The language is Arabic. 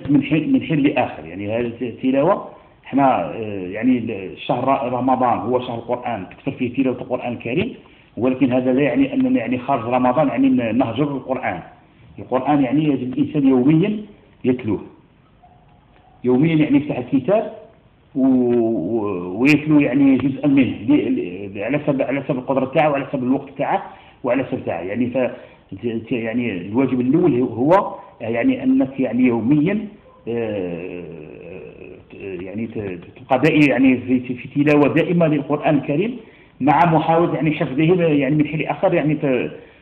من حين لآخر. يعني هذه التلاوة احنا يعني شهر رمضان هو شهر القرآن، تكثر فيه تلاوة القرآن الكريم، ولكن هذا لا يعني أننا يعني خارج رمضان يعني نهجر القرآن. القرآن يعني يجب الإنسان يوميا يتلوه، يوميا يعني يفتح الكتاب ويتلو يعني جزءا منه على حسب القدرة تاعه وعلى حسب الوقت تاعه وعلى حسب تاعه. يعني يعني الواجب الأول هو يعني أنك يعني يوميا يعني تبقى يعني في تلاوة دائمة للقرآن الكريم، مع محاولة يعني حفظه يعني من حين آخر، يعني